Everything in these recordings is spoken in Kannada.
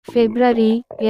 ಫೆಬ್ರವರಿ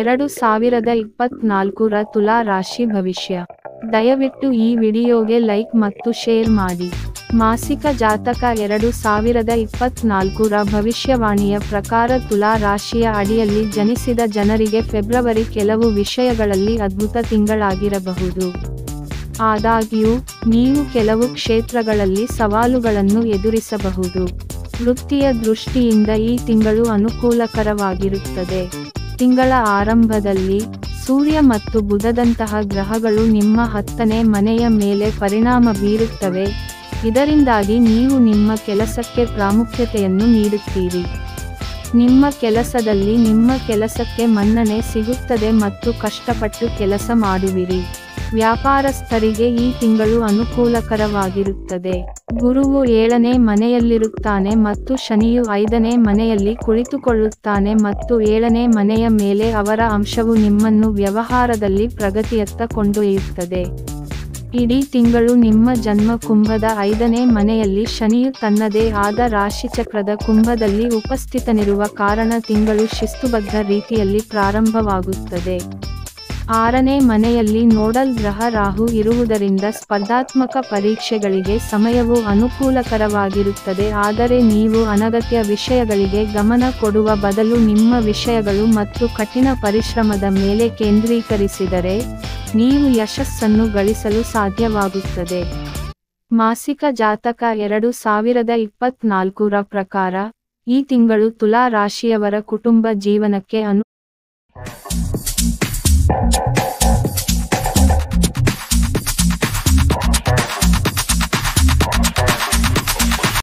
2024 ರ ತುಲಾ ರಾಶಿ ಭವಿಷ್ಯ. ದಯವಿಟ್ಟು ಈ ವಿಡಿಯೋಗೆ ಲೈಕ್ ಮತ್ತು ಶೇರ್ ಮಾಡಿ. ಮಾಸಿಕ ಜಾತಕ 2024 ರ ಭವಿಷ್ಯವಾಣಿಯ ಪ್ರಕಾರ ತುಲಾ ರಾಶಿಯ ಅಡಿಯಲ್ಲಿ ಜನಿಸಿದ ಜನರಿಗೆ ಫೆಬ್ರವರಿ ಕೆಲವು ವಿಷಯಗಳಲ್ಲಿ ಅದ್ಭುತ ತಿಂಗಳಾಗಿರಬಹುದು. ಆದಾಗ್ಯೂ, ನೀವು ಕೆಲವು ಕ್ಷೇತ್ರಗಳಲ್ಲಿ ಸವಾಲುಗಳನ್ನು ಎದುರಿಸಬಹುದು. ವೃತ್ತಿಯ ದೃಷ್ಟಿಯಿಂದ ಈ ತಿಂಗಳು ಅನುಕೂಲಕರವಾಗಿರುತ್ತದೆ. ತಿಂಗಳ ಆರಂಭದಲ್ಲಿ, ಸೂರ್ಯ ಮತ್ತು ಬುಧದಂತಹ ಗ್ರಹಗಳು ನಿಮ್ಮ 10ನೇ ಮನೆಯ ಮೇಲೆ ಪರಿಣಾಮ ಬೀರುತ್ತವೆ, ಇದರಿಂದಾಗಿ ನೀವು ನಿಮ್ಮ ಕೆಲಸಕ್ಕೆ ಪ್ರಾಮುಖ್ಯತೆಯನ್ನು ನೀಡುತ್ತೀರಿ. ನಿಮ್ಮ ಕೆಲಸದಲ್ಲಿ ನಿಮ್ಮ ಕೆಲಸಕ್ಕೆ ಮನ್ನಣೆ ಸಿಗುತ್ತದೆ ಮತ್ತು ಕಷ್ಟಪಟ್ಟು ಕೆಲಸ ಮಾಡುವಿರಿ. ವ್ಯಾಪಾರಸ್ಥರಿಗೆ ಈ ತಿಂಗಳು ಅನುಕೂಲಕರವಾಗಿರುತ್ತದೆ. ಗುರುವು 7ನೇ ಮನೆಯಲ್ಲಿರುತ್ತಾನೆ ಮತ್ತು ಶನಿಯು 5ನೇ ಮನೆಯಲ್ಲಿ ಕುಳಿತುಕೊಳ್ಳುತ್ತಾನೆ ಮತ್ತು 7ನೇ ಮನೆಯ ಮೇಲೆ ಅವರ ಅಂಶವು ನಿಮ್ಮನ್ನು ವ್ಯವಹಾರದಲ್ಲಿ ಪ್ರಗತಿಯತ್ತ ಕೊಂಡೊಯ್ಯುತ್ತದೆ. ಇಡೀ ತಿಂಗಳು ನಿಮ್ಮ ಜನ್ಮ ಕುಂಭದ 5ನೇ ಮನೆಯಲ್ಲಿ ಶನಿಯು ತನ್ನದೇ ಆದ ರಾಶಿಚಕ್ರದ ಕುಂಭದಲ್ಲಿ ಉಪಸ್ಥಿತನಿರುವ ಕಾರಣ ತಿಂಗಳು ಶಿಸ್ತುಬದ್ಧ ರೀತಿಯಲ್ಲಿ ಪ್ರಾರಂಭವಾಗುತ್ತದೆ. 6ನೇ ಮನೆಯಲ್ಲಿ ನೋಡಲ್ ಗ್ರಹ ರಾಹು ಇರುವುದರಿಂದ ಸ್ಪರ್ಧಾತ್ಮಕ ಪರೀಕ್ಷೆಗಳಿಗೆ ಸಮಯವು ಅನುಕೂಲಕರವಾಗಿರುತ್ತದೆ. ಆದರೆ ನೀವು ಅನಗತ್ಯ ವಿಷಯಗಳಿಗೆ ಗಮನ ಕೊಡುವ ಬದಲು ನಿಮ್ಮ ವಿಷಯಗಳು ಮತ್ತು ಕಠಿಣ ಪರಿಶ್ರಮದ ಮೇಲೆ ಕೇಂದ್ರೀಕರಿಸಿದರೆ, ನೀವು ಯಶಸ್ಸನ್ನು ಗಳಿಸಲು ಸಾಧ್ಯವಾಗುತ್ತದೆ. ಮಾಸಿಕ ಜಾತಕ 2024 ರ ಪ್ರಕಾರ, ಈ ತಿಂಗಳು ತುಲಾ ರಾಶಿಯವರ ಕುಟುಂಬ ಜೀವನಕ್ಕೆ